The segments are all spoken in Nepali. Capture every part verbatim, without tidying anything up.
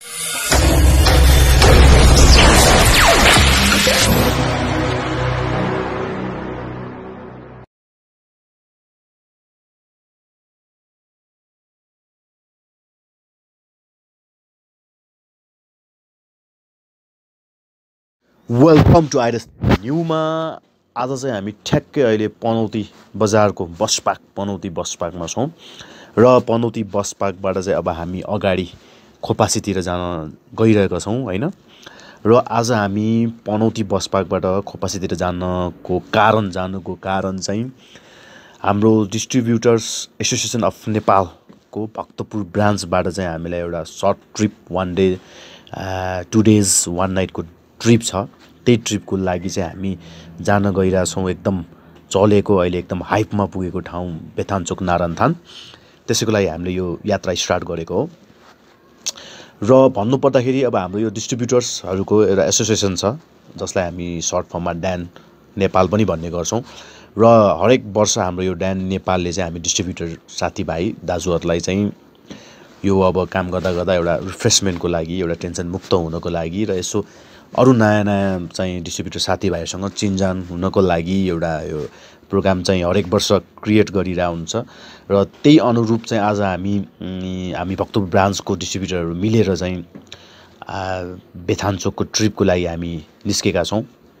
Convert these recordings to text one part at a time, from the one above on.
Welcome to iris pneuma. आज चाहिँ हामी ठ्याक्कै अहिले पनौती बजारको बस पार्क पनौती बस पार्कमा छौँ र पनौती बस पार्कबाट चाहिँ अब हामी अगाडि खोपासीतिर जान गइरहेका छौँ हैन। र आज हामी पनौती बस पार्कबाट खोपासीतिर जानको कारण जानुको कारण चाहिँ हाम्रो डिस्ट्रिब्युटर्स एसोसिएसन अफ नेपालको भक्तपुर ब्रान्चबाट चाहिँ हामीलाई एउटा short trip one day two days one नाइटको ट्रिप छ। त्यही ट्रिपको लागि चाहिँ हामी जान गइरहेछौँ एकदम चलेको अहिले एकदम हाइपमा पुगेको ठाउँ बेथान चौक नारायणथान। त्यसैको लागि हामीले यो यात्रा स्टार्ट गरेको हो। र भन्नुपर्दाखेरि अब हाम्रो यो डिस्ट्रिब्युटर्सहरूको एउटा एसोसिएसन छ जसलाई हामी सर्ट फर्ममा ड्यान नेपाल पनि भन्ने गर्छौँ। र हरेक वर्ष हाम्रो यो ड्यान नेपालले चाहिँ हामी डिस्ट्रिब्युटर साथीभाइ दाजुहरूलाई चाहिँ यो अब काम गर्दा गर्दा एउटा रिफ्रेसमेन्टको लागि एउटा टेन्सन मुक्त हुनको लागि र यसो अरू नयाँ नयाँ चाहिँ डिस्ट्रिब्युटर साथीभाइहरूसँग चिनजान हुनको लागि एउटा यो प्रोग्राम चाहिँ हरेक वर्ष क्रिएट गरिरहेको हुन्छ। र त्यही अनुरूप चाहिँ आज हामी हामी भक्तपुर ब्रान्चको डिस्ट्रिब्युटरहरू मिलेर चाहिँ बेथान चोकको ट्रिपको लागि हामी निस्केका छौँ।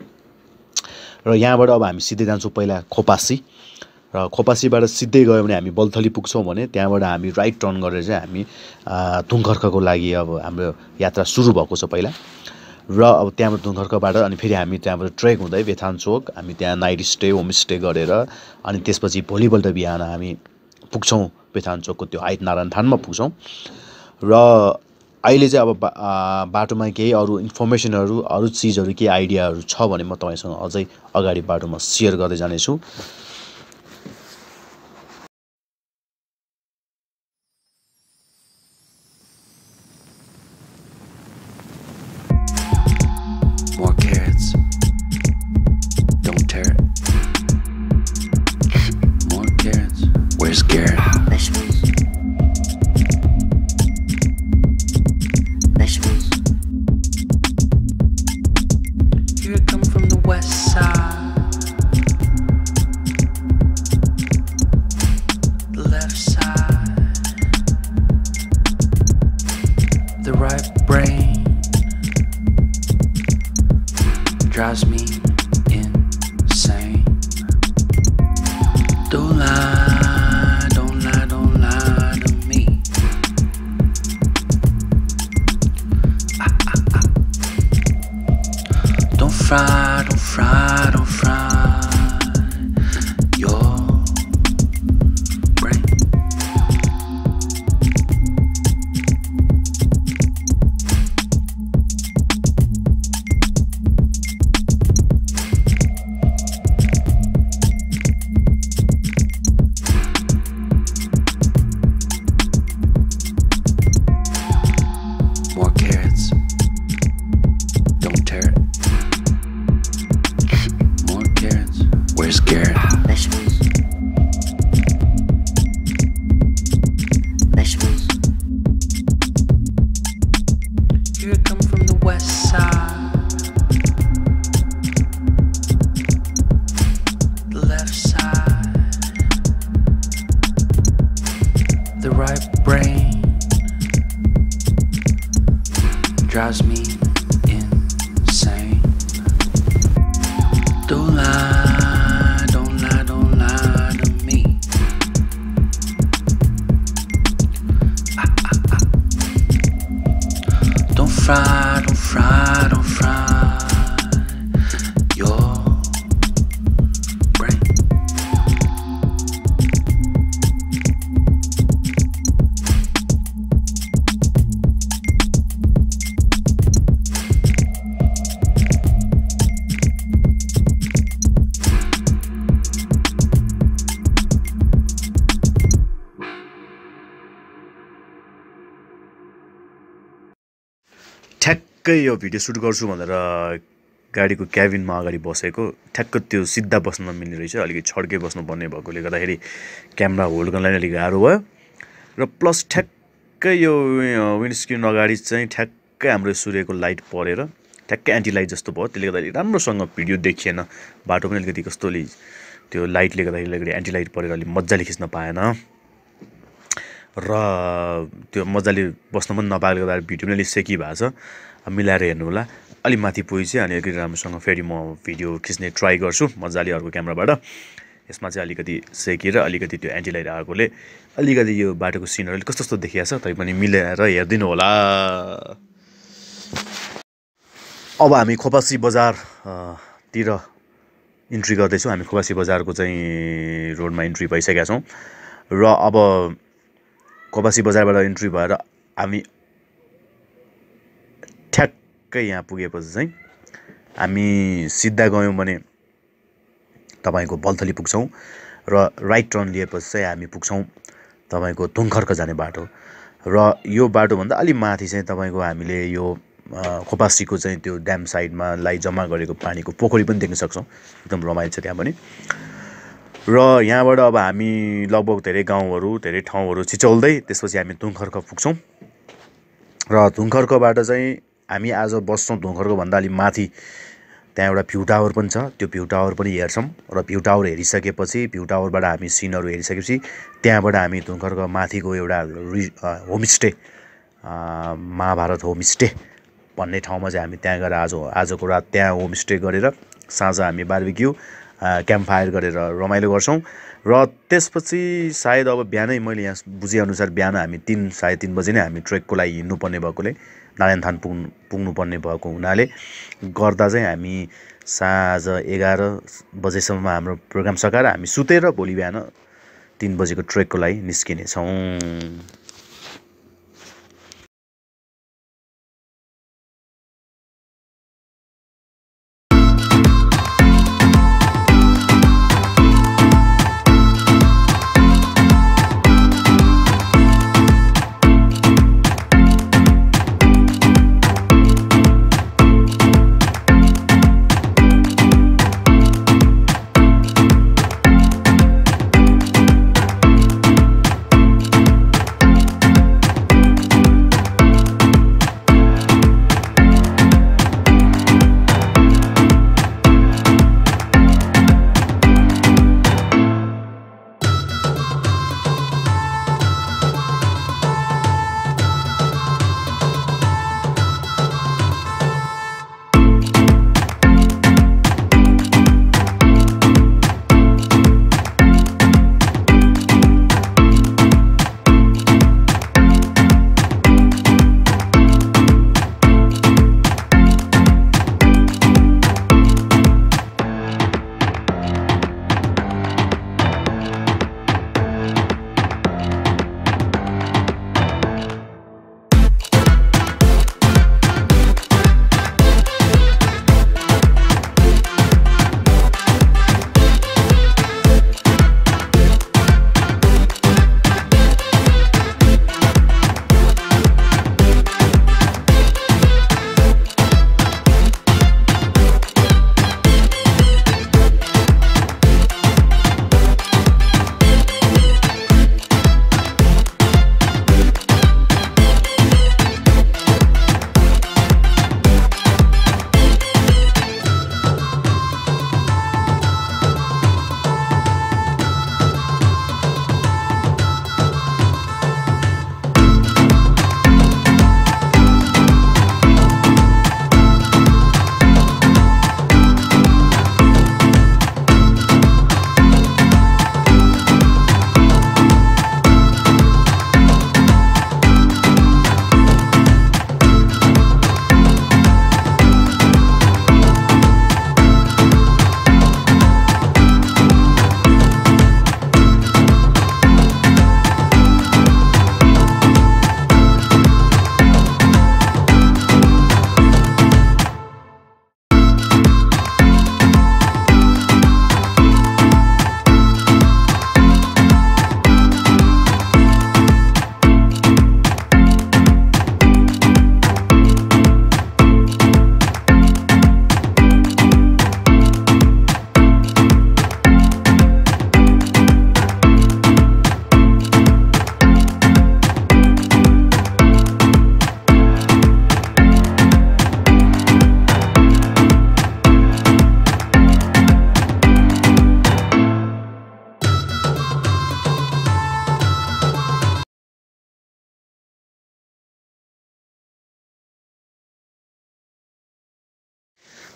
र यहाँबाट अब हामी सिधै जान्छौँ पहिला खोपासी र खोपासीबाट सिधै गयो भने हामी बल्थली पुग्छौँ भने त्यहाँबाट हामी राइट टर्न गरेर चाहिँ हामी थुङखर्कको लागि अब हाम्रो यात्रा सुरु भएको छ पहिला। र अब त्यहाँबाट थुङखर्कबाट अनि फेरि हामी त्यहाँबाट ट्रेक हुँदै बेथान चोक हामी त्यहाँ नाइट स्टे होमस्टे गरेर अनि त्यसपछि भोलिपल्ट बिहान हामी पुग्छौँ बेथान चोकको त्यो हाइट नारायणथानमा पुग्छौँ। र अहिले चाहिँ अब बाटोमा केही अरू इन्फर्मेसनहरू अरू चिजहरू केही आइडियाहरू छ भने म तपाईँसँग अझै अगाडि बाटोमा सेयर गर्दै जानेछु। More carrots, don't tear it. More carrots, where's Garrett? Vegetables. Vegetables. Here I come from the west side, the left side, the right brain drives me insane. Don't lie, don't lie, don't lie to me. Ah, ah, ah. Don't fry, don't fry, don't fry your brain. More carrots, don't tear it. More carrots, where's Garrett? Vegetables. Vegetables. Here I come from the west side, the left side, the right brain drives me insane. Don't lie, don't lie, don't lie to me. Ah, ah, ah. Don't fry, don't fry, don't fry your brain. ठ्याक्कै यो भिडियो सुट गर्छु भनेर गाडीको क्याबिनमा अगाडि बसेको ठ्याक्क त्यो सिधा बस्न नमिल्ने रहेछ। अलिकति छड्के बस्नुपर्ने भएकोले गर्दाखेरि क्यामेरा होल्ड गर्नलाई अलिक गाह्रो भयो। र प्लस ठ्याक्क ठ्याक्कै यो विन्डस्क्रिन अगाडि चाहिँ ठ्याक्कै हाम्रो सूर्यको लाइट परेर ठ्याक्कै एन्टी लाइट जस्तो भयो, त्यसले गर्दाखेरि राम्रोसँग भिडियो देखिएन, बाटो पनि अलिकति कस्तोले त्यो लाइटले गर्दाखेरि अलिकति एन्टी लाइट परेर अलिक मजाले खिच्न पाएन र त्यो मजाले बस्न पनि नपाएकोले गर्दा भिडियो पनि अलिक सेकी भएको छ। मिलाएर हेर्नु होला। अलि माथि पुगेपछि अनि अलिकति राम्रोसँग फेरि म भिडियो खिच्ने ट्राई गर्छु मजाले अर्को क्यामेराबाट। यसमा चाहिँ अलिकति सेकेर अलिकति त्यो एन्टी लाइट आएकोले अलिकति यो बाटोको सिनहरू कस्तो कस्तो देखिएको छ, तैपनि मिलाएर हेरिदिनु होला। अब हामी खोपासी बजार तिर इन्ट्री गर्दैछौँ। हामी खोपासी बजारको चाहिँ रोडमा इन्ट्री भइसकेका छौँ र अब खोपासी बजारबाट इन्ट्री भएर हामी ठ्याक्कै यहाँ पुगेपछि चाहिँ हामी सिधा गयौँ भने तपाईको बल्थली पुग्छौँ र राइट टर्न लिएपछि चाहिँ हामी पुग्छौँ तपाईको धुङखर्क जाने बाटो। र यो बाटोभन्दा अलि माथि चाहिँ तपाईको हामीले यो खोपासीको चाहिँ त्यो ड्याम साइडमा लाई जम्मा गरेको पानीको पोखरी पनि देख्न सक्छौँ। एकदम रमाइलो छ त्यहाँ पनि। र यहाँबाट अब हामी लगभग धेरै गाउँहरू धेरै ठाउँहरू छिचौल्दै त्यसपछि हामी धुङखर्क पुग्छौँ र धुङखर्कबाट चाहिँ हामी आज बस्छौँ धुङखर्कभन्दा अलि माथि। त्यहाँ एउटा भ्यू टावर पनि छ, त्यो भ्यू टावर पनि हेर्छौँ र भ्यू टावर हेरिसकेपछि भ्यू टावरबाट हामी सिनहरू हेरिसकेपछि त्यहाँबाट हामी धुङखर्क माथिको एउटा रि होमस्टे महाभारत होमस्टे भन्ने ठाउँमा चाहिँ हामी त्यहाँ गएर आज आजको रात त्यहाँ होमस्टे गरेर साँझ हामी बार्बिक्यू क्याम्प फायर गरेर रमाइलो गर्छौँ। र त्यसपछि सायद अब बिहानै मैले यहाँ बुझेअनुसार बिहान हामी तिन साढे तिन बजी नै हामी ट्रेकको लागि हिँड्नुपर्ने भएकोले नारायणथान पुग्नु पुग्नुपर्ने भएको हुनाले गर्दा चाहिँ हामी साँझ एघार बजेसम्म हाम्रो प्रोग्राम सकाएर हामी सुतेर भोलि बिहान तिन बजेको ट्रेकको लागि निस्किनेछौँ।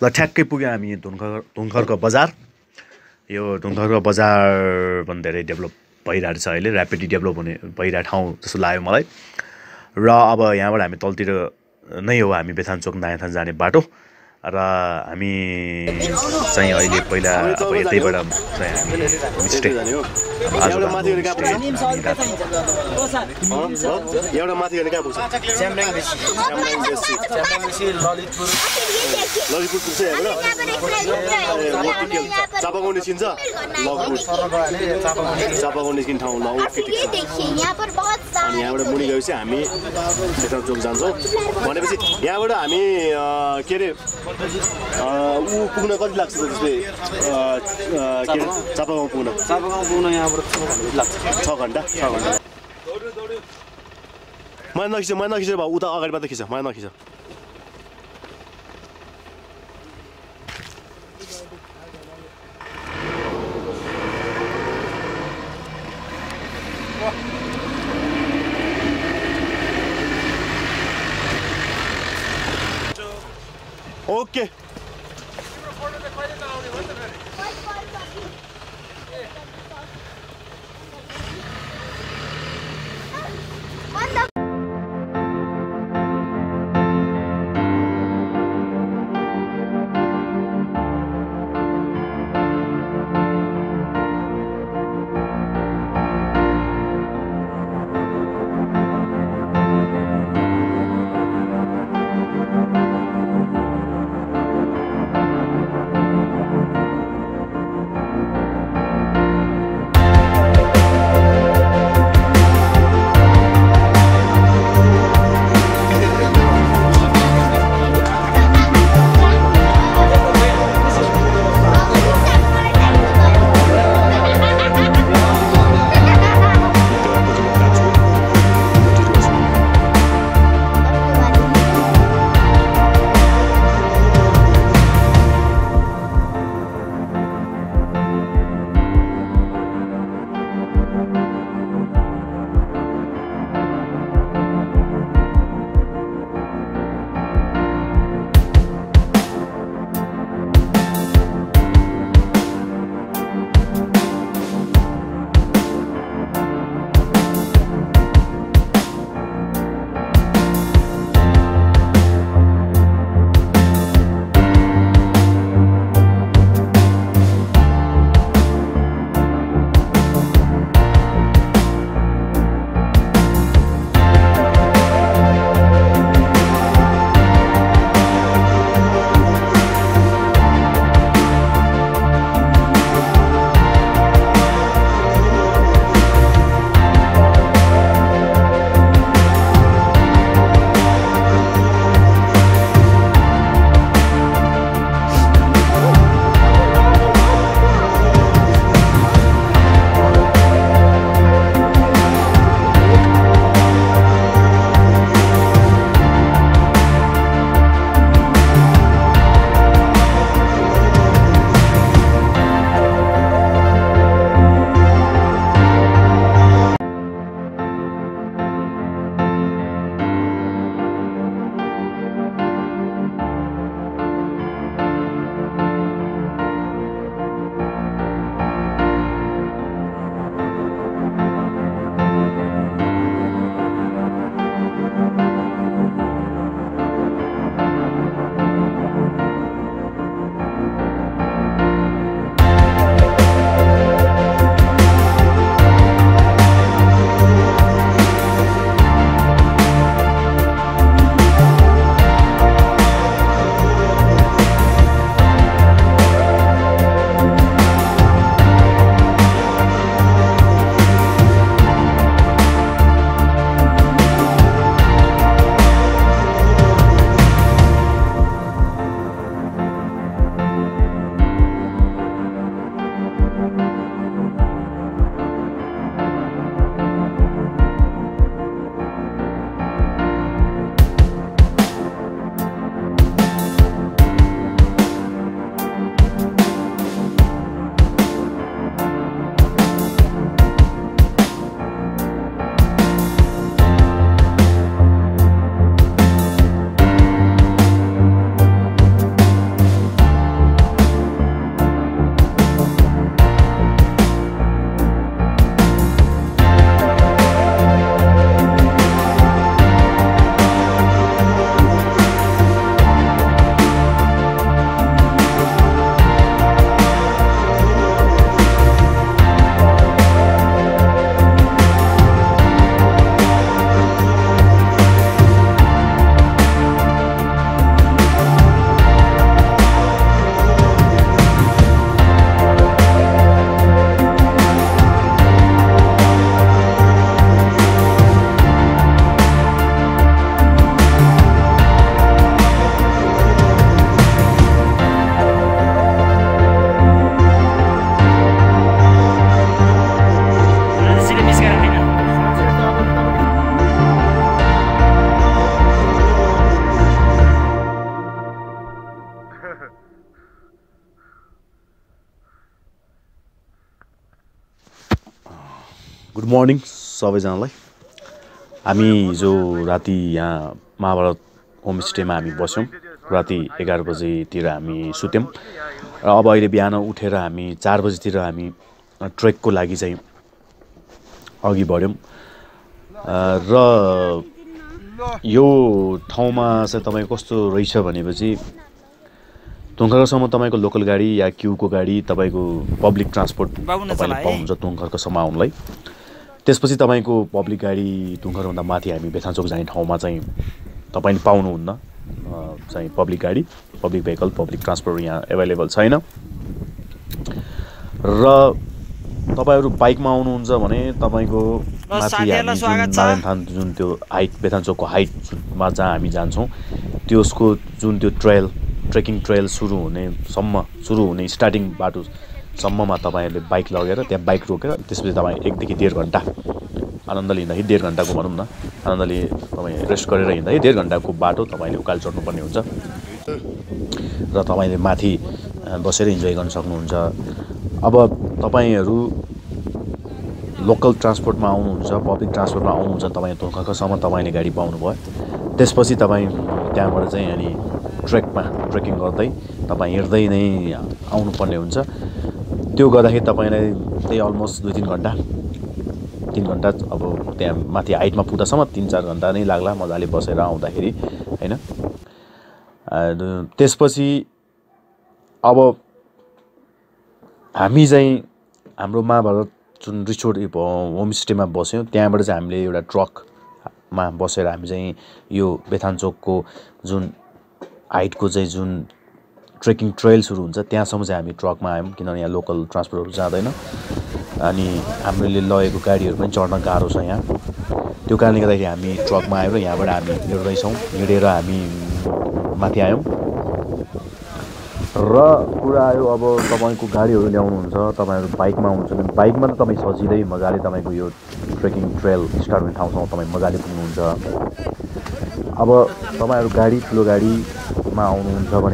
ल ठ्याक्कै पुग्यो हामी धुनखर धुनखरको बजार। यो धुनखरको बजार पनि धेरै डेभलप भइरहेको छ अहिले, ऱ्यापिडली डेभलप हुने भइरहेको ठाउँ जस्तो लाग्यो मलाई। र अब यहाँबाट हामी तलतिर नै हो हामी बेथान चोक नारायणथान जाने बाटो। र हामी चाहिँ अहिले पहिला अब यतैबाट चाहिँ हामी होमस्टे एउटा माथि गएर कहाँ पुग्छ एउटा माथि गएर कहाँ पुग्छ च्याम्ब्याङ बेसी च्याम्ब्याङ बेसी च्याम्ब्याङ बेसी ललितपुर ललितपुर पुग्छ यहाँबाट चापागाउँ निस्किन्छ लगपुर चापागाउँ निस्किने ठाउँ ल ओके ठिक छ। अनि यहाँबाट मुनि गएपछि हामी बेथान चोक जान्छौँ भनेपछि यहाँबाट हामी के अरे ऊ पुग्न कति लाग्छ त त्यसले के अरे चापागाउँ पुग्न चापागाउँ पुग्न यहाँबाट छ घन्टा छ घन्टा मलाई नखिच मलाई नखिच भाउ उता अगाडि मात्रै खिच मलाई नखिच। ओके गुड मर्निङ सबैजनालाई। हामी हिजो राति यहाँ महाभारत होमस्टेमा हामी बस्यौँ। राति एघार बजेतिर हामी सुत्यौँ र अब अहिले बिहान उठेर हामी चार बजीतिर हामी ट्रेकको लागि चाहिँ अघि बढ्यौँ र यो ठाउँमा चाहिँ तपाईँ कस्तो रहेछ भनेपछि तुङखरकसम्म तपाईँको लोकल गाडी या क्युको गाडी तपाईँको पब्लिक ट्रान्सपोर्ट तपाईँले पाउनुहुन्छ तुङखरकसम्म आउनलाई। त्यसपछि तपाईँको पब्लिक गाडी तुङखरभन्दा माथि हामी बेथानचोक जाने ठाउँमा चाहिँ तपाईँले पाउनुहुन्न चाहिँ पब्लिक गाडी, पब्लिक भेहिकल, पब्लिक ट्रान्सपोर्ट यहाँ एभाइलेबल छैन। र तपाईँहरू बाइकमा आउनुहुन्छ भने तपाईँको माथि हामी जुन नारायणथान जुन त्यो हाइट बेथानचोकको हाइटमा जहाँ हामी जान्छौँ त्यसको जुन त्यो ट्रेल ट्रेकिङ ट्रेल सुरु हुनेसम्म सुरु हुने स्टार्टिङ बाटोसम्ममा तपाईँहरूले बाइक लगेर त्यहाँ बाइक रोकेर त्यसपछि तपाईँ एकदेखि डेढ घन्टा आनन्दले हिँड्दाखेरि डेढ घन्टाको भनौँ न आनन्दले तपाईँ रेस्ट गरेर हिँड्दाखेरि डेढ घन्टाको बाटो तपाईँले उकालो चढ्नुपर्ने हुन्छ र तपाईँले माथि बसेर इन्जोय गर्न सक्नुहुन्छ। अब तपाईँहरू लोकल ट्रान्सपोर्टमा आउनुहुन्छ, पब्लिक ट्रान्सपोर्टमा आउनुहुन्छ, तपाईँ तुङखरकसम्म तपाईँले गाडी पाउनुभयो। त्यसपछि तपाईँ त्यहाँबाट चाहिँ अनि ट्रेकमा ट्रेकिङ गर्दै तपाईँ हिँड्दै नै आउनुपर्ने हुन्छ। त्यो गर्दाखेरि तपाईँलाई त्यही अलमोस्ट दुई तिन घन्टा तिन घन्टा अब त्यहाँ माथि हाइटमा पुग्दासम्म तिन चार घन्टा नै लाग्ला मजाले बसेर आउँदाखेरि होइन। त्यसपछि अब हामी चाहिँ हाम्रो महाभारत जुन रिसोर्ट होमस्टेमा बस्यौँ त्यहाँबाट चाहिँ हामीले एउटा ट्रकमा बसेर हामी चाहिँ यो बेथानचोकको जुन हाइटको चाहिँ जुन ट्रेकिङ ट्रेल सुरु हुन्छ त्यहाँसम्म चाहिँ हामी ट्रकमा आयौँ किनभने यहाँ लोकल ट्रान्सपोर्टहरू जाँदैन अनि हामीले लगेको गाडीहरू पनि चढ्न गाह्रो छ यहाँ। त्यो कारणले गर्दाखेरि हामी ट्रकमा आयौँ र यहाँबाट हामी हिँड्दैछौँ। हिँडेर हामी माथि आयौँ र कुरा आयो अब तपाईँको गाडीहरू ल्याउनुहुन्छ, तपाईँहरू बाइकमा आउनुहुन्छ भने बाइकमा त तपाईँ सजिलै मजाले तपाईँको यो ट्रेकिङ ट्रेल स्टार्ट हुने ठाउँसम्म तपाईँ मजाले पुग्नुहुन्छ। अब तपाईँहरू गाडी ठुलो गाडीमा आउनुहुन्छ भने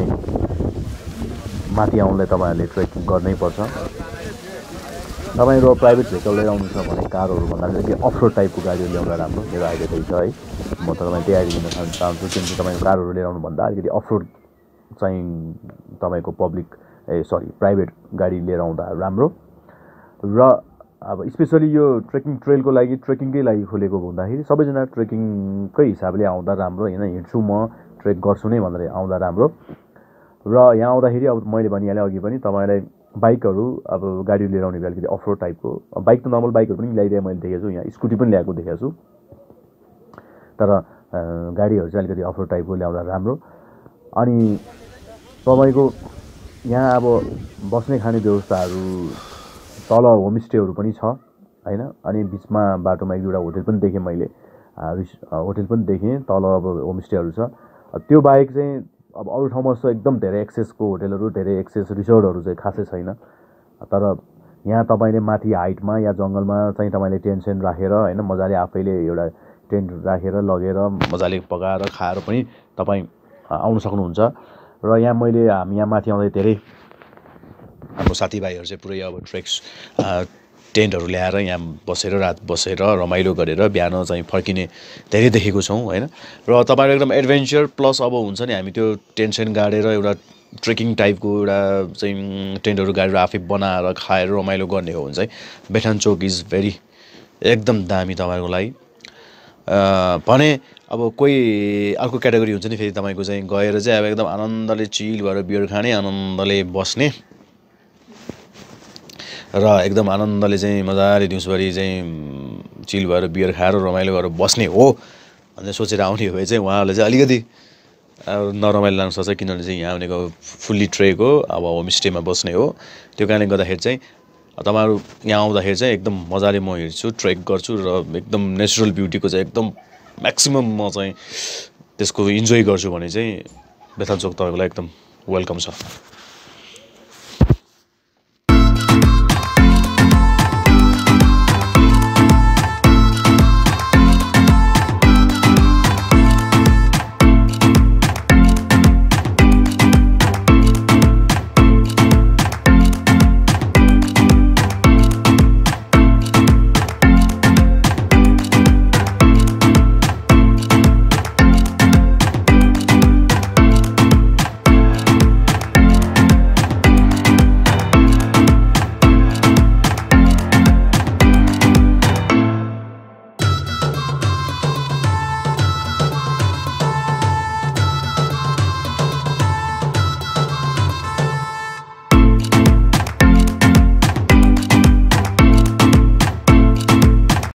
माथि आउनलाई तपाईँहरूले ट्रेकिङ गर्नै पर्छ। तपाईँहरू प्राइभेट भेहिकल लिएर आउनुहुन्छ भने कारहरू भन्दा चाहिँ अफरोड टाइपको गाडीहरू ल्याउँदा राम्रो मेरो आइडिया त्यही छ है। म त तपाईँ त्यही आइडिया दिन चाहन्छु किनकि तपाईँको कारहरू लिएर आउनुभन्दा अलिकति अफरोड चाहिँ तपाईँको पब्लिक ए सरी प्राइभेट गाडी लिएर आउँदा राम्रो। र अब स्पेसली यो ट्रेकिङ ट्रेलको लागि ट्रेकिङकै लागि खोलेको हुँदाखेरि सबैजना ट्रेकिङकै हिसाबले आउँदा राम्रो होइन। हिँड्छु म ट्रेक गर्छु नै भनेर आउँदा राम्रो। र यहाँ आउँदाखेरि अब मैले भनिहालेँ अघि पनि तपाईँलाई बाइकहरू अब गाडी लिएर आउने अलिकति अफरोड टाइपको बाइक त नर्मल बाइकहरू पनि ल्याइदिएर मैले देखेको छु, यहाँ स्कुटी पनि ल्याएको देखेको छु, तर गाडीहरू चाहिँ अलिकति अफरोड टाइपको ल्याउँदा राम्रो। अनि तपाईँको यहाँ अब बस्ने खाने व्यवस्थाहरू तल होमस्टेहरू पनि छ होइन। अनि बिचमा बाटोमा एक दुईवटा होटेल पनि देखेँ मैले, होटेल पनि देखेँ तल अब होमस्टेहरू छ। त्यो बाहेक चाहिँ अब अरू ठाउँमा जस्तो एकदम धेरै एक्सेसको होटेलहरू धेरै एक्सेस रिसोर्टहरू चाहिँ खासै छैन। तर यहाँ तपाईँले माथि हाइटमा या जङ्गलमा चाहिँ तपाईँले टेन्ट सेन्ट राखेर होइन मजाले आफैले एउटा टेन्ट राखेर लगेर मजाले पकाएर खाएर पनि तपाईँ आउनु सक्नुहुन्छ। र यहाँ मैले हामी यहाँ माथि आउँदै धेरै हाम्रो साथीभाइहरू चाहिँ पुरै अब ट्रेक्स टेन्टहरू ल्याएर यहाँ बसेर रात बसेर रमाइलो गरेर बिहान चाहिँ फर्किने धेरै देखेको छौँ होइन। र तपाईँहरू एकदम एडभेन्चर प्लस अब हुन्छ नि हामी त्यो टेन्ट सेन्ट गाडेर एउटा ट्रेकिङ टाइपको एउटा चाहिँ टेन्टहरू गाडेर आफै बनाएर खाएर रमाइलो गर्ने हो भने चाहिँ बेथानचोक इज भेरी एकदम दामी तपाईँहरूको लागि। भने अब कोही अर्को क्याटेगोरी हुन्छ नि फेरि तपाईँको चाहिँ गएर चाहिँ अब एकदम आनन्दले चिल भएर बियर खाने, आनन्दले बस्ने र एकदम आनन्दले चाहिँ मजाले दिउँसोभरि चाहिँ चिल भएर बियर खाएर रमाइलो गरेर बस्ने हो भनेर सोचेर आउने हो चाहिँ उहाँहरूले चाहिँ अलिकति नरमाइलो लाग्न सक्छ किनभने चाहिँ यहाँ भनेको फुल्ली ट्रेक हो, अब होमस्टेमा बस्ने हो। त्यो कारणले गर्दाखेरि चाहिँ तपाईँहरू यहाँ आउँदाखेरि चाहिँ एकदम मजाले म हिँड्छु, ट्रेक गर्छु र एकदम नेचुरल ब्युटीको चाहिँ एकदम म्याक्सिमम म चाहिँ त्यसको इन्जोय गर्छु भने चाहिँ बेथानचोक तपाईँको लागि एकदम वेलकम छ।